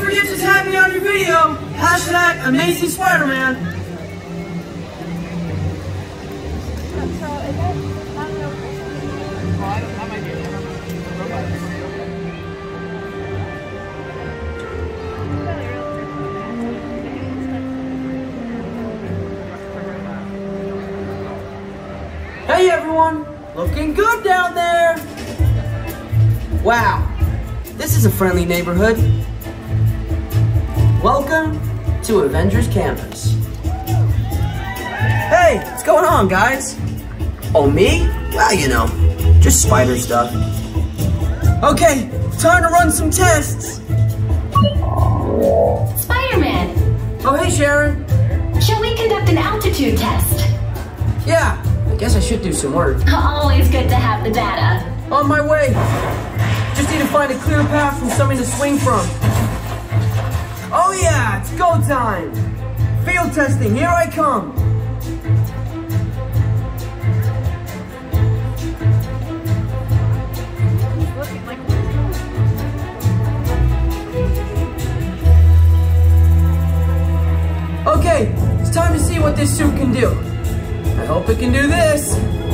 forget to tag me on your video. Hashtag Amazing Spider-Man. Hey everyone, looking good down there. Wow, this is a friendly neighborhood. Welcome to Avengers Campus. Hey, what's going on, guys? Oh, me? Well, you know, just spider stuff. Okay, time to run some tests. Spider-Man! Oh, hey, Sharon. Shall we conduct an altitude test? Yeah, I guess I should do some work. Always good to have the data. On my way. Just need to find a clear path from something to swing from. Oh yeah, it's go time. Field testing, here I come. Okay, it's time to see what this suit can do. I hope it can do this.